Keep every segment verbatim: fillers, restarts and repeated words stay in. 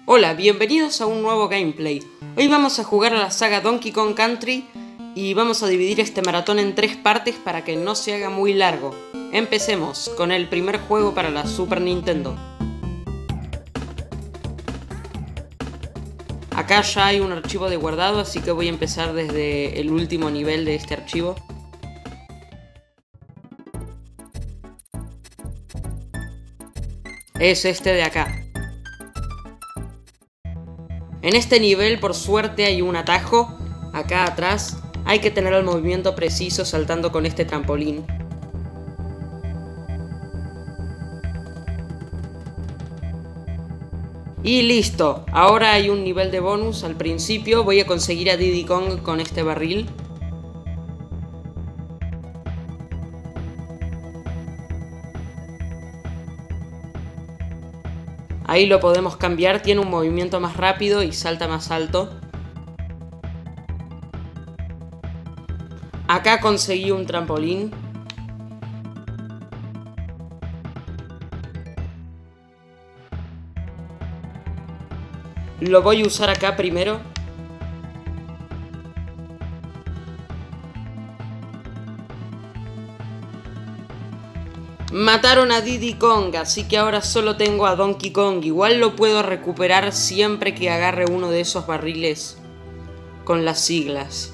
Hola, bienvenidos a un nuevo gameplay. Hoy vamos a jugar a la saga Donkey Kong Country y vamos a dividir este maratón en tres partes para que no se haga muy largo. Empecemos con el primer juego para la Super Nintendo. Acá ya hay un archivo de guardado, así que voy a empezar desde el último nivel de este archivo. Es este de acá. En este nivel, por suerte, hay un atajo. Acá atrás hay que tener el movimiento preciso saltando con este trampolín. Y listo, ahora hay un nivel de bonus. Al principio voy a conseguir a Diddy Kong con este barril. Ahí lo podemos cambiar, tiene un movimiento más rápido y salta más alto. Acá conseguí un trampolín. Lo voy a usar acá primero. Mataron a Diddy Kong, así que ahora solo tengo a Donkey Kong. Igual lo puedo recuperar siempre que agarre uno de esos barriles con las siglas.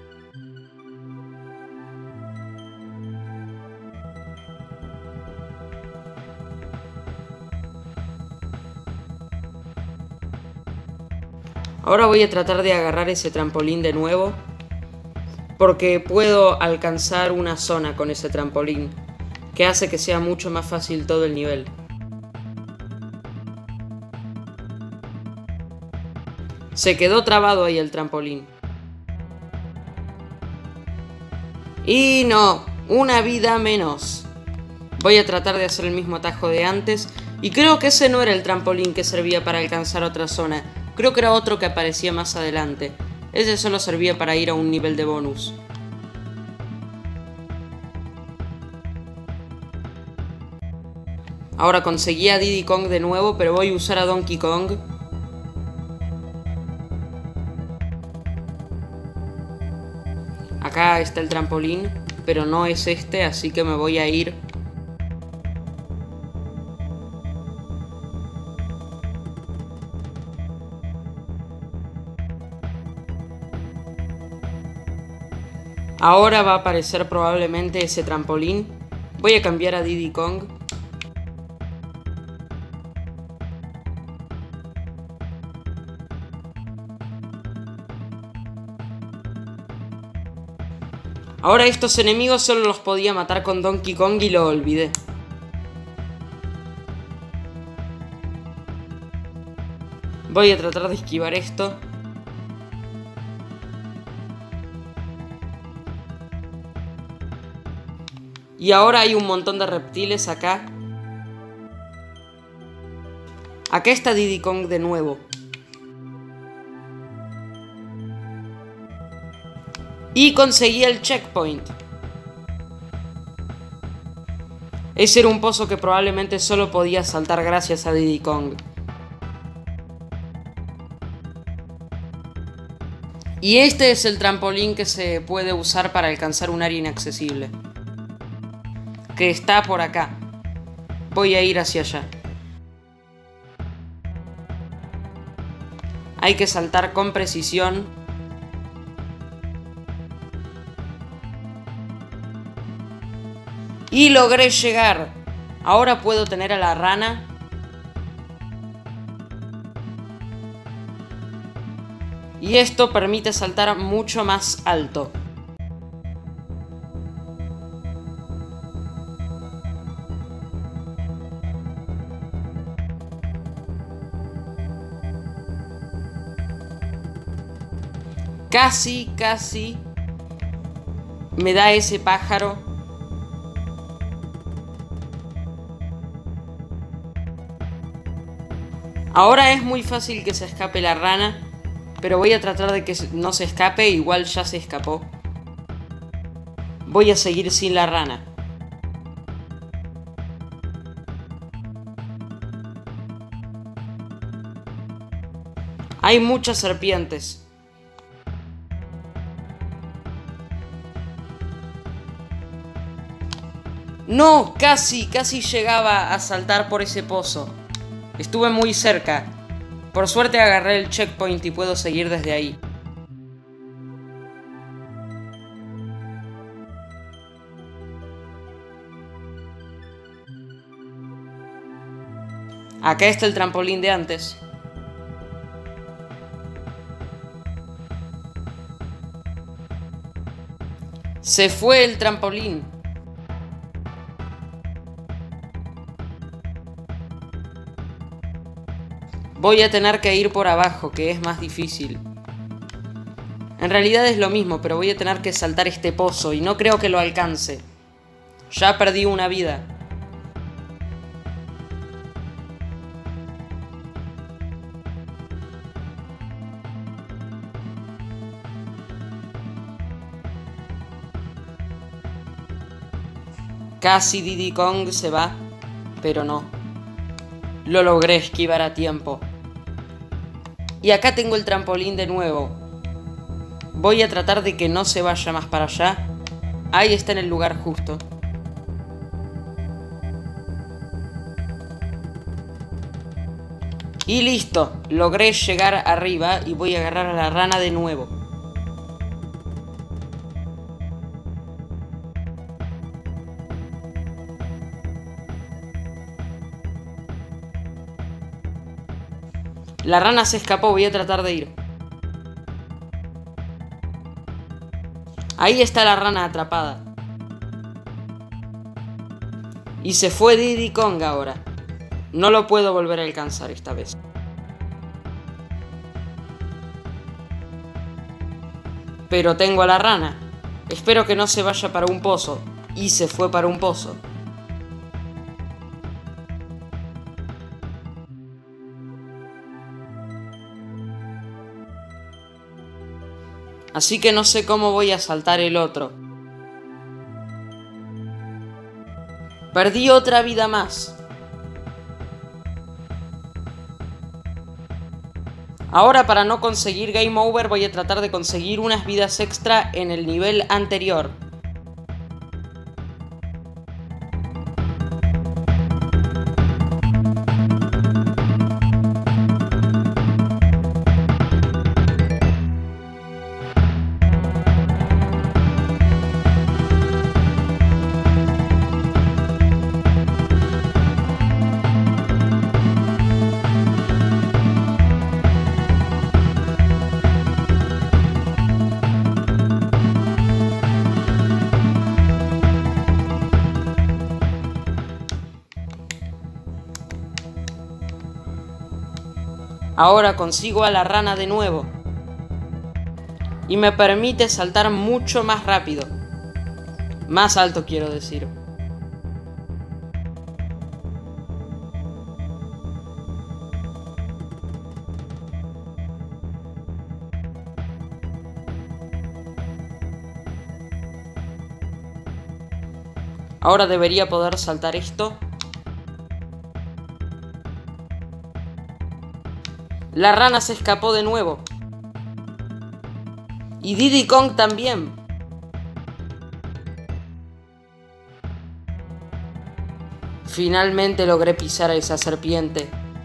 Ahora voy a tratar de agarrar ese trampolín de nuevo, porque puedo alcanzar una zona con ese trampolín, que hace que sea mucho más fácil todo el nivel. Se quedó trabado ahí el trampolín. Y no, una vida menos. Voy a tratar de hacer el mismo atajo de antes. Y creo que ese no era el trampolín que servía para alcanzar otra zona. Creo que era otro que aparecía más adelante. Ese solo servía para ir a un nivel de bonus. Ahora conseguí a Diddy Kong de nuevo, pero voy a usar a Donkey Kong. Acá está el trampolín, pero no es este, así que me voy a ir. Ahora va a aparecer probablemente ese trampolín. Voy a cambiar a Diddy Kong. Ahora estos enemigos solo los podía matar con Donkey Kong y lo olvidé. Voy a tratar de esquivar esto. Y ahora hay un montón de reptiles acá. Acá está Diddy Kong de nuevo. Y conseguí el checkpoint. Ese era un pozo que probablemente solo podía saltar gracias a Diddy Kong. Y este es el trampolín que se puede usar para alcanzar un área inaccesible, que está por acá. Voy a ir hacia allá. Hay que saltar con precisión. Y logré llegar. Ahora puedo tener a la rana. Y esto permite saltar mucho más alto. Casi, casi me da ese pájaro. Ahora es muy fácil que se escape la rana, pero voy a tratar de que no se escape, igual ya se escapó. Voy a seguir sin la rana. Hay muchas serpientes. No, casi, casi llegaba a saltar por ese pozo. Estuve muy cerca. Por suerte agarré el checkpoint y puedo seguir desde ahí. Acá está el trampolín de antes. Se fue el trampolín. Voy a tener que ir por abajo, que es más difícil. En realidad es lo mismo, pero voy a tener que saltar este pozo y no creo que lo alcance. Ya perdí una vida. Casi Diddy Kong se va, pero no. Lo logré esquivar a tiempo. Y acá tengo el trampolín de nuevo. Voy a tratar de que no se vaya más para allá. Ahí está en el lugar justo. Y listo, logré llegar arriba y voy a agarrar a la rana de nuevo. La rana se escapó, voy a tratar de ir. Ahí está la rana atrapada. Y se fue Diddy Kong ahora. No lo puedo volver a alcanzar esta vez. Pero tengo a la rana. Espero que no se vaya para un pozo. Y se fue para un pozo. Así que no sé cómo voy a saltar el otro. Perdí otra vida más. Ahora, para no conseguir Game Over, voy a tratar de conseguir unas vidas extra en el nivel anterior. Ahora consigo a la rana de nuevo. Y me permite saltar mucho más rápido. Más alto, quiero decir. Ahora debería poder saltar esto. La rana se escapó de nuevo. Y Diddy Kong también. Finalmente logré pisar a esa serpiente.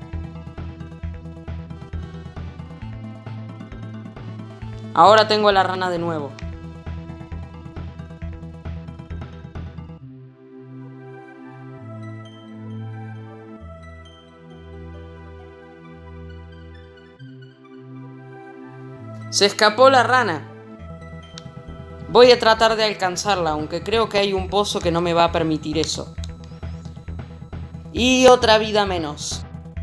Ahora tengo a la rana de nuevo. Se escapó la rana. Voy a tratar de alcanzarla, aunque creo que hay un pozo que no me va a permitir eso. Y otra vida menos.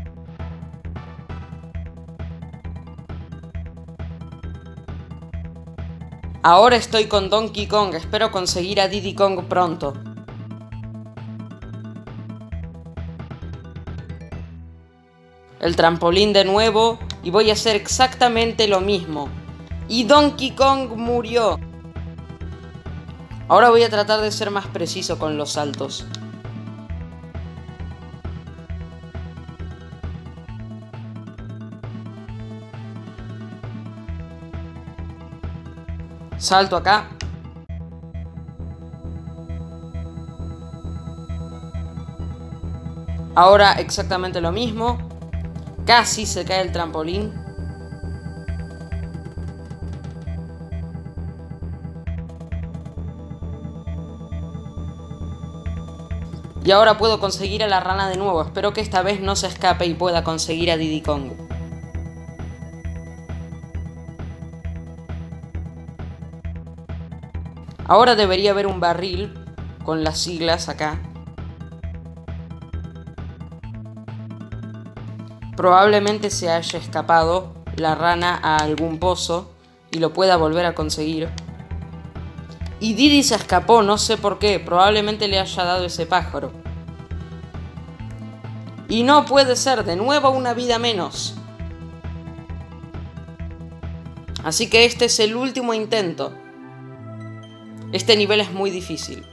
Ahora estoy con Donkey Kong, espero conseguir a Diddy Kong pronto. El trampolín de nuevo y voy a hacer exactamente lo mismo. Y Donkey Kong murió. Ahora voy a tratar de ser más preciso con los saltos. Salto acá. Ahora exactamente lo mismo. Casi se cae el trampolín. Y ahora puedo conseguir a la rana de nuevo. Espero que esta vez no se escape y pueda conseguir a Diddy Kong. Ahora debería haber un barril con las siglas acá. Probablemente se haya escapado la rana a algún pozo y lo pueda volver a conseguir. Y Diddy se escapó, no sé por qué, probablemente le haya dado ese pájaro. Y no puede ser, de nuevo una vida menos. Así que este es el último intento. Este nivel es muy difícil.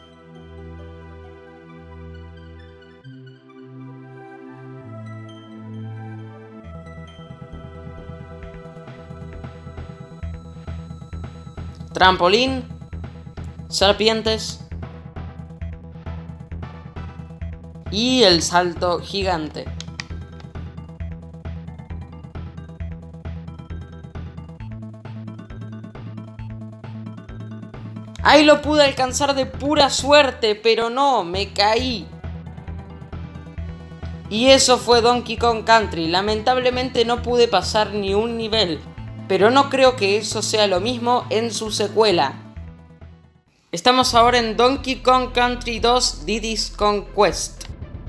Trampolín, serpientes y el salto gigante. Ahí lo pude alcanzar de pura suerte, pero no, me caí. Y eso fue Donkey Kong Country. Lamentablemente no pude pasar ni un nivel. Pero no creo que eso sea lo mismo en su secuela. Estamos ahora en Donkey Kong Country dos Diddy's Kong Quest.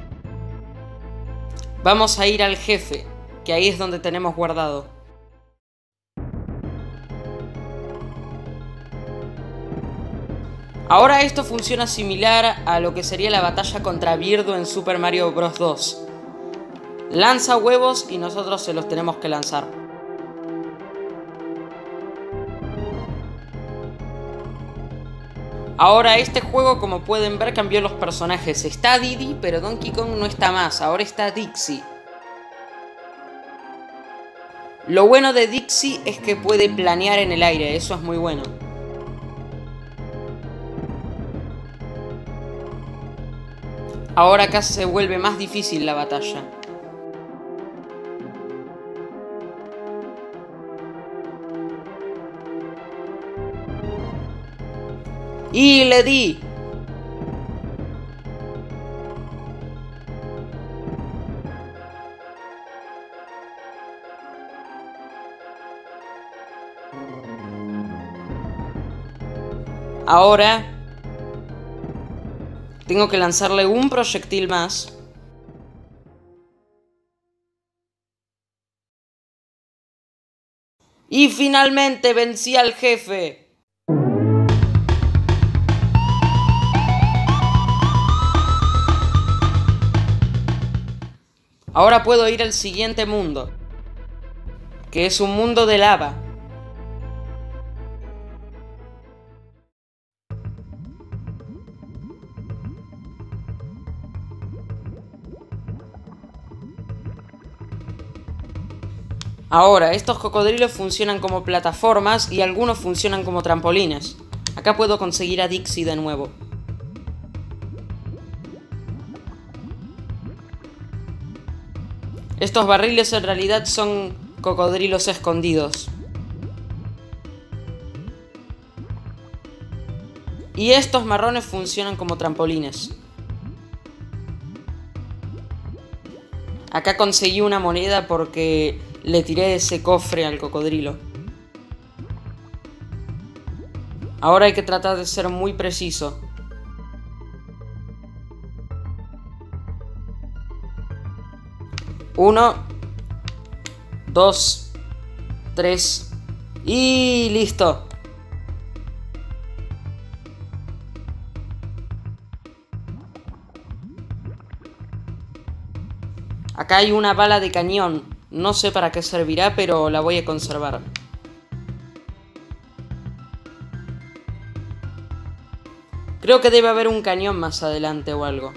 Vamos a ir al jefe, que ahí es donde tenemos guardado. Ahora esto funciona similar a lo que sería la batalla contra Birdo en Super Mario Bros. dos. Lanza huevos y nosotros se los tenemos que lanzar. Ahora este juego, como pueden ver, cambió los personajes. Está Diddy, pero Donkey Kong no está más. Ahora está Dixie. Lo bueno de Dixie es que puede planear en el aire. Eso es muy bueno. Ahora acá se vuelve más difícil la batalla. Y le di. Ahora tengo que lanzarle un proyectil más. Y finalmente vencí al jefe. Ahora puedo ir al siguiente mundo, que es un mundo de lava. Ahora, estos cocodrilos funcionan como plataformas y algunos funcionan como trampolines. Acá puedo conseguir a Dixie de nuevo. Estos barriles en realidad son cocodrilos escondidos. Y estos marrones funcionan como trampolines. Acá conseguí una moneda porque le tiré ese cofre al cocodrilo. Ahora hay que tratar de ser muy preciso. Uno, dos, tres y listo. Acá hay una bala de cañón. No sé para qué servirá, pero la voy a conservar. Creo que debe haber un cañón más adelante o algo.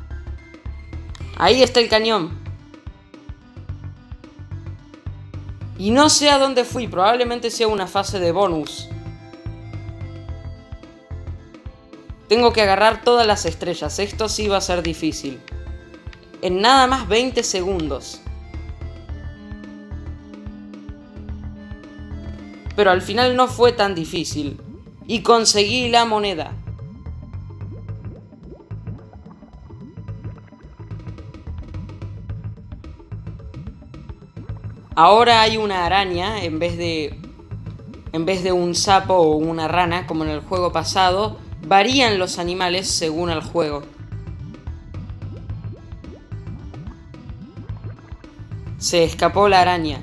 Ahí está el cañón. Y no sé a dónde fui, probablemente sea una fase de bonus. Tengo que agarrar todas las estrellas, esto sí va a ser difícil. En nada más veinte segundos. Pero al final no fue tan difícil. Y conseguí la moneda. Ahora hay una araña en vez de... En vez de un sapo o una rana, como en el juego pasado, varían los animales según el juego. Se escapó la araña.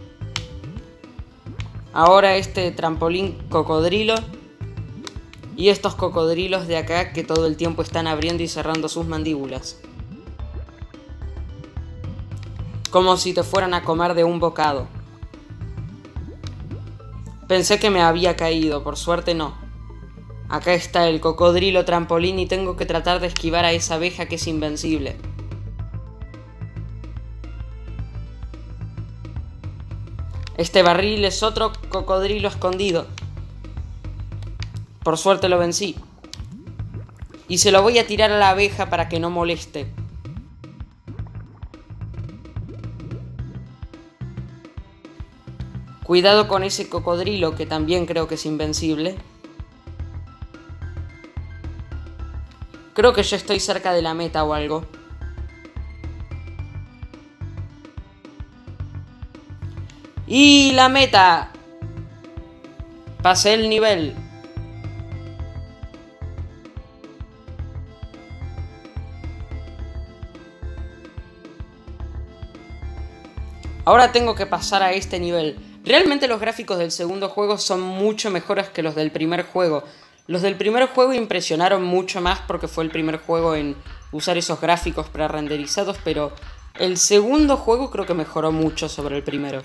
Ahora este trampolín cocodrilo. Y estos cocodrilos de acá que todo el tiempo están abriendo y cerrando sus mandíbulas. Como si te fueran a comer de un bocado. Pensé que me había caído, por suerte no. Acá está el cocodrilo trampolín y tengo que tratar de esquivar a esa abeja que es invencible. Este barril es otro cocodrilo escondido. Por suerte lo vencí. Y se lo voy a tirar a la abeja para que no moleste. Cuidado con ese cocodrilo que también creo que es invencible. Creo que ya estoy cerca de la meta o algo. ¡Y la meta! Pasé el nivel. Ahora tengo que pasar a este nivel. Realmente los gráficos del segundo juego son mucho mejores que los del primer juego. Los del primer juego impresionaron mucho más porque fue el primer juego en usar esos gráficos pre-renderizados, pero el segundo juego creo que mejoró mucho sobre el primero.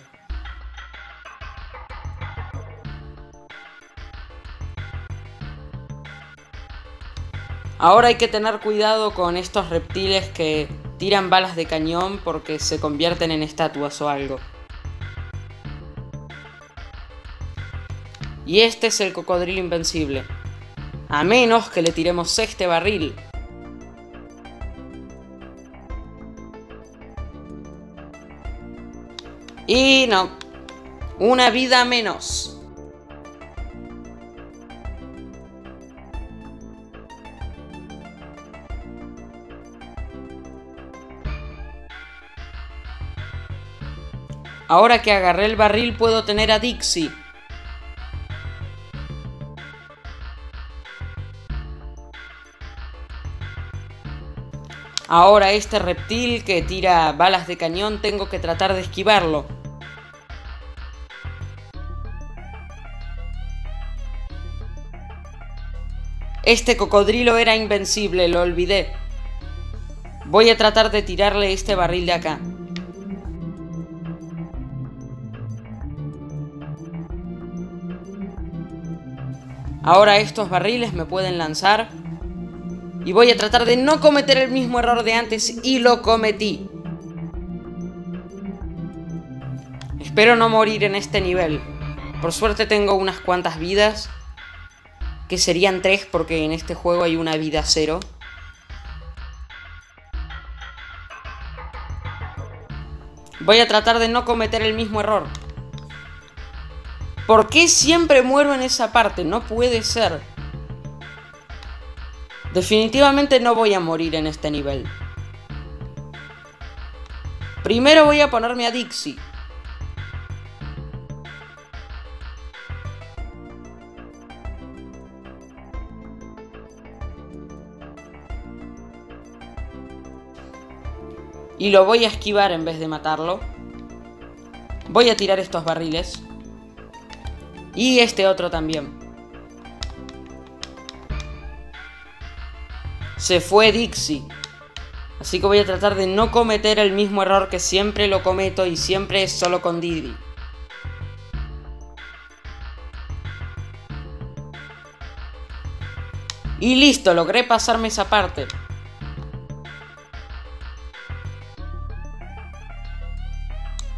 Ahora hay que tener cuidado con estos reptiles que tiran balas de cañón porque se convierten en estatuas o algo. Y este es el cocodrilo invencible. A menos que le tiremos este barril. Y no. Una vida menos. Ahora que agarré el barril puedo tener a Dixie. Ahora este reptil que tira balas de cañón tengo que tratar de esquivarlo. Este cocodrilo era invencible, lo olvidé. Voy a tratar de tirarle este barril de acá. Ahora estos barriles me pueden lanzar. Y voy a tratar de no cometer el mismo error de antes, y lo cometí. Espero no morir en este nivel. Por suerte tengo unas cuantas vidas. Que serían tres porque en este juego hay una vida cero. Voy a tratar de no cometer el mismo error. ¿Por qué siempre muero en esa parte? No puede ser. Definitivamente no voy a morir en este nivel. Primero voy a ponerme a Dixie. Y lo voy a esquivar en vez de matarlo. Voy a tirar estos barriles. Y este otro también. Se fue Dixie. Así que voy a tratar de no cometer el mismo error que siempre lo cometo y siempre es solo con Didi. Y listo, logré pasarme esa parte.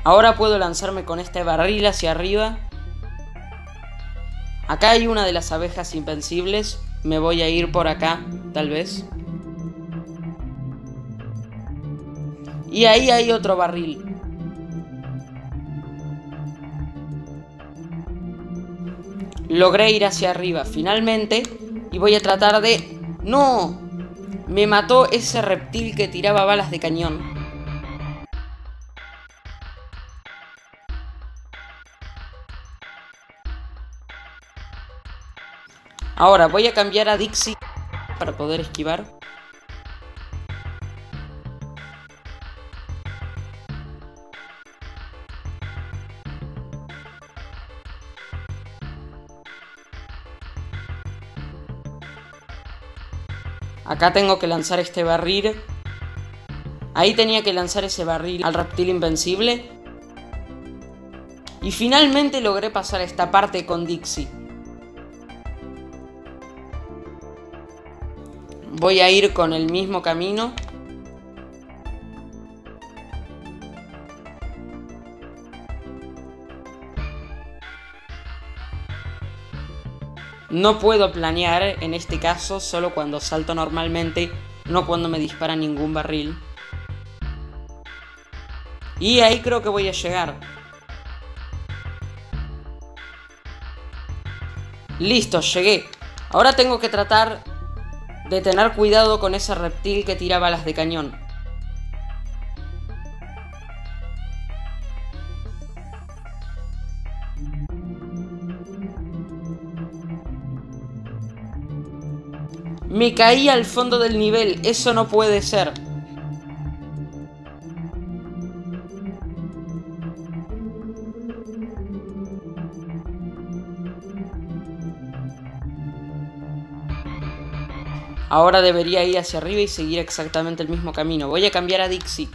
Ahora puedo lanzarme con este barril hacia arriba. Acá hay una de las abejas invencibles. Me voy a ir por acá, tal vez. Y ahí hay otro barril. Logré ir hacia arriba finalmente. Y voy a tratar de... ¡No! Me mató ese reptil que tiraba balas de cañón. Ahora voy a cambiar a Dixie para poder esquivar. Acá tengo que lanzar este barril. Ahí tenía que lanzar ese barril al reptil invencible. Y finalmente logré pasar esta parte con Dixie. Voy a ir con el mismo camino. No puedo planear en este caso, solo cuando salto normalmente, no cuando me dispara ningún barril. Y ahí creo que voy a llegar. Listo, llegué. Ahora tengo que tratar de tener cuidado con ese reptil que tira balas de cañón. Me caí al fondo del nivel, eso no puede ser. Ahora debería ir hacia arriba y seguir exactamente el mismo camino. Voy a cambiar a Dixie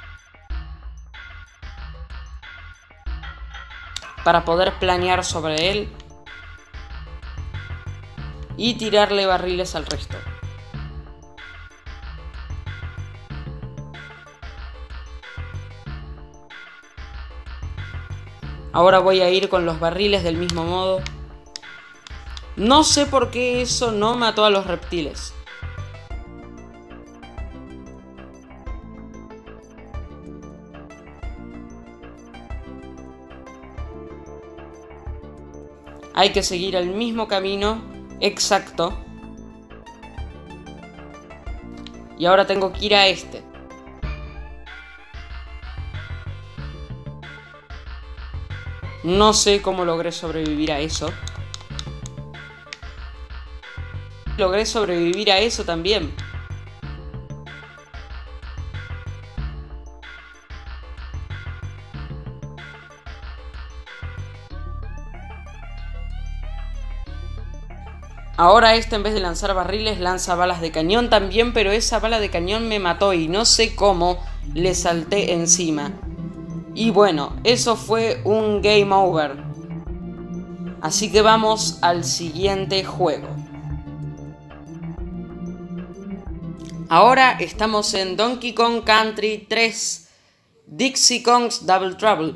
para poder planear sobre él y tirarle barriles al resto. Ahora voy a ir con los barriles del mismo modo. No sé por qué eso no mató a los reptiles. Hay que seguir el mismo camino exacto. Y ahora tengo que ir a este. No sé cómo logré sobrevivir a eso. Logré sobrevivir a eso también. Ahora este, en vez de lanzar barriles, lanza balas de cañón también, pero esa bala de cañón me mató y no sé cómo le salté encima. Y bueno, eso fue un game over. Así que vamos al siguiente juego. Ahora estamos en Donkey Kong Country tres, Dixie Kong's Double Trouble.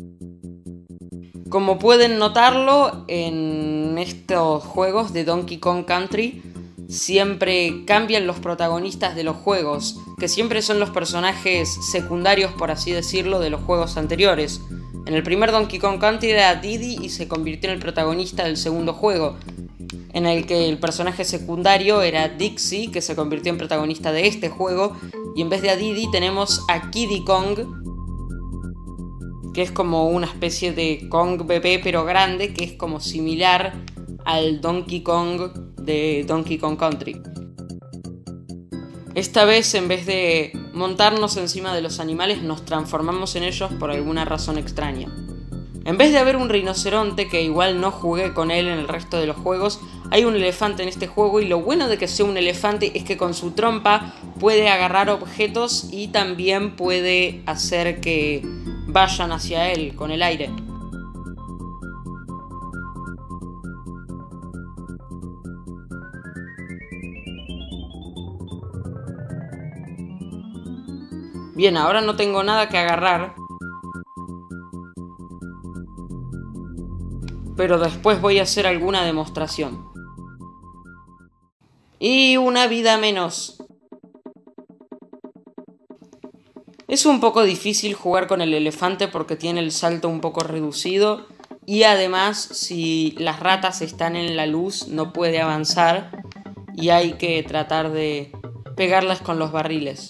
Como pueden notarlo, en estos juegos de Donkey Kong Country siempre cambian los protagonistas de los juegos, que siempre son los personajes secundarios, por así decirlo, de los juegos anteriores. En el primer Donkey Kong Country era Diddy y se convirtió en el protagonista del segundo juego, en el que el personaje secundario era Dixie, que se convirtió en protagonista de este juego, y en vez de a Diddy tenemos a Kiddy Kong, que es como una especie de Kong bebé pero grande, que es como similar al Donkey Kong de Donkey Kong Country. Esta vez, en vez de montarnos encima de los animales, nos transformamos en ellos por alguna razón extraña. En vez de haber un rinoceronte, que igual no jugué con él en el resto de los juegos, hay un elefante en este juego, y lo bueno de que sea un elefante es que con su trompa puede agarrar objetos y también puede hacer que vayan hacia él con el aire. Bien, ahora no tengo nada que agarrar, pero después voy a hacer alguna demostración. Y una vida menos. Es un poco difícil jugar con el elefante porque tiene el salto un poco reducido y además si las ratas están en la luz no puede avanzar y hay que tratar de pegarlas con los barriles.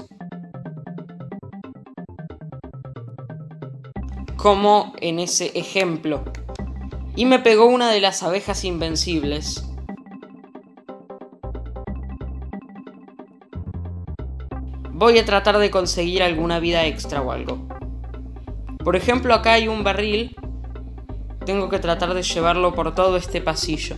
Como en ese ejemplo. Y me pegó una de las abejas invencibles. Voy a tratar de conseguir alguna vida extra o algo. Por ejemplo, acá hay un barril. Tengo que tratar de llevarlo por todo este pasillo.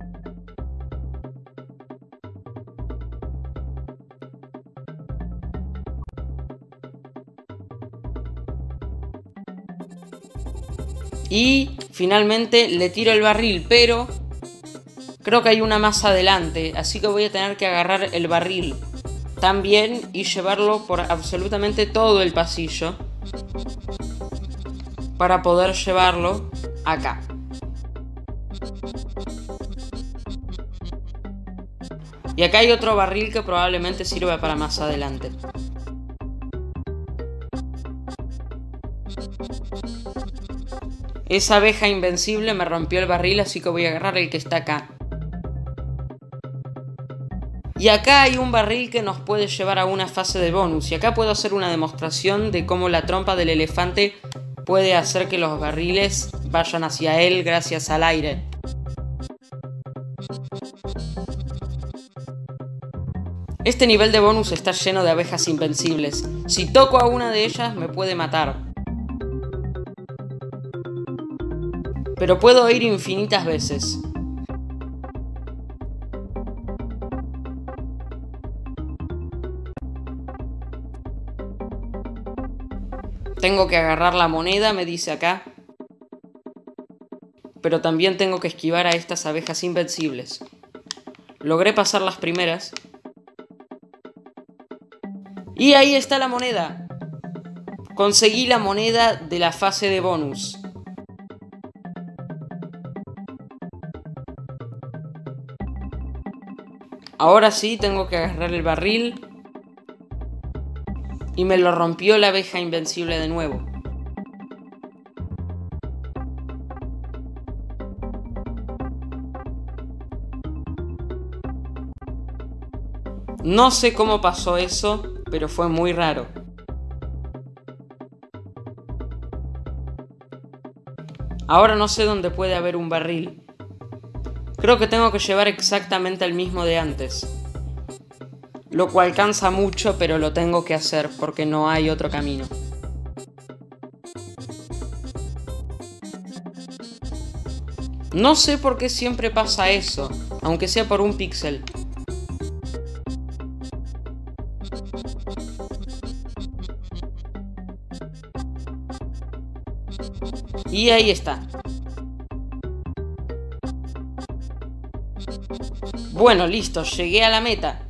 Y finalmente le tiro el barril, pero creo que hay una más adelante, así que voy a tener que agarrar el barril también y llevarlo por absolutamente todo el pasillo para poder llevarlo acá. Y acá hay otro barril que probablemente sirva para más adelante. Esa abeja invencible me rompió el barril, así que voy a agarrar el que está acá. Y acá hay un barril que nos puede llevar a una fase de bonus. Y acá puedo hacer una demostración de cómo la trompa del elefante puede hacer que los barriles vayan hacia él gracias al aire. Este nivel de bonus está lleno de abejas invencibles. Si toco a una de ellas me puede matar. Pero puedo ir infinitas veces. Tengo que agarrar la moneda, me dice acá. Pero también tengo que esquivar a estas abejas invencibles. Logré pasar las primeras. Y ahí está la moneda. Conseguí la moneda de la fase de bonus. Ahora sí tengo que agarrar el barril. Y me lo rompió la abeja invencible de nuevo. No sé cómo pasó eso, pero fue muy raro. Ahora no sé dónde puede haber un barril. Creo que tengo que llevar exactamente el mismo de antes. Lo cual cansa mucho, pero lo tengo que hacer porque no hay otro camino. No sé por qué siempre pasa eso, aunque sea por un píxel. Y ahí está. Bueno, listo, llegué a la meta.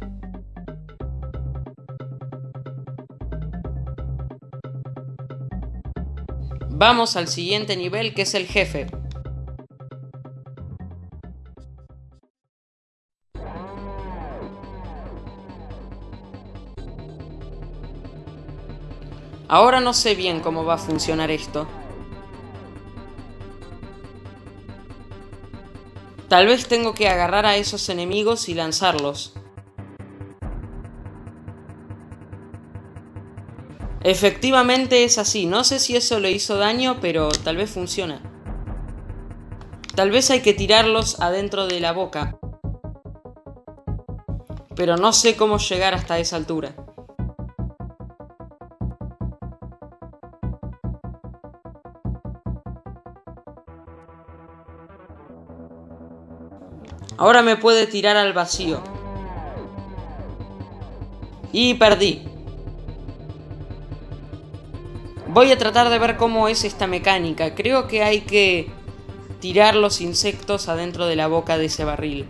Vamos al siguiente nivel, que es el jefe. Ahora no sé bien cómo va a funcionar esto. Tal vez tengo que agarrar a esos enemigos y lanzarlos. Efectivamente es así, no sé si eso le hizo daño, pero tal vez funciona. Tal vez hay que tirarlos adentro de la boca. Pero no sé cómo llegar hasta esa altura. Ahora me puede tirar al vacío. Y perdí. Voy a tratar de ver cómo es esta mecánica. Creo que hay que tirar los insectos adentro de la boca de ese barril.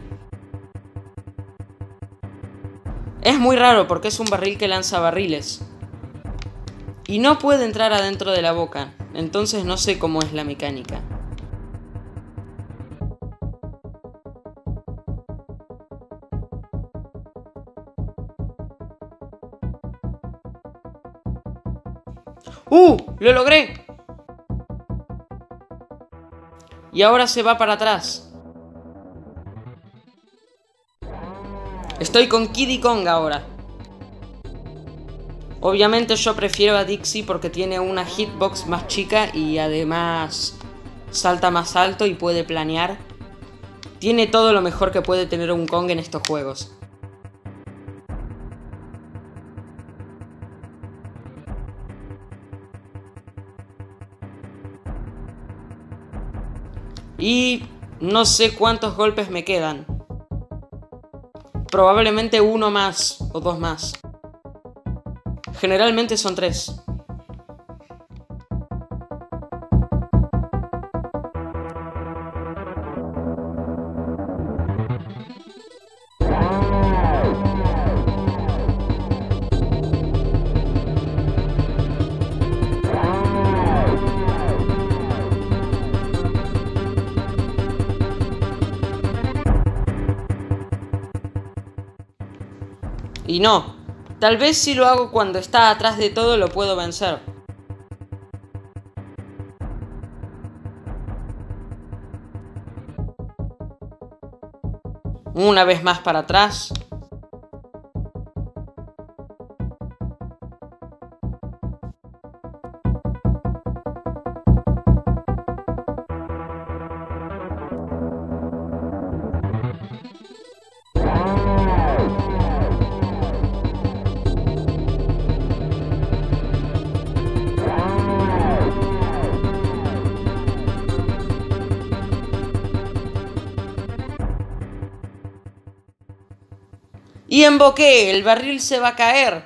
Es muy raro porque es un barril que lanza barriles. Y no puede entrar adentro de la boca. Entonces no sé cómo es la mecánica. ¡Uh! ¡Lo logré! Y ahora se va para atrás. Estoy con Kiddy Kong ahora. Obviamente yo prefiero a Dixie porque tiene una hitbox más chica y además salta más alto y puede planear. Tiene todo lo mejor que puede tener un Kong en estos juegos. Y no sé cuántos golpes me quedan. Probablemente uno más o dos más. Generalmente son tres. Y no, tal vez si lo hago cuando está atrás de todo lo puedo vencer. Una vez más para atrás. Y emboqué, el barril se va a caer.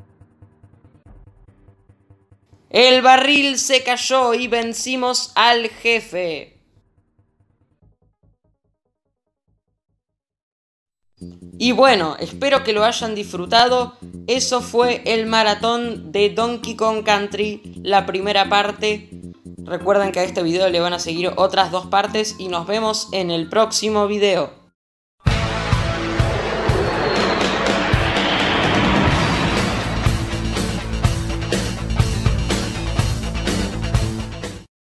El barril se cayó y vencimos al jefe. Y bueno, espero que lo hayan disfrutado. Eso fue el maratón de Donkey Kong Country, la primera parte. Recuerden que a este video le van a seguir otras dos partes y nos vemos en el próximo video.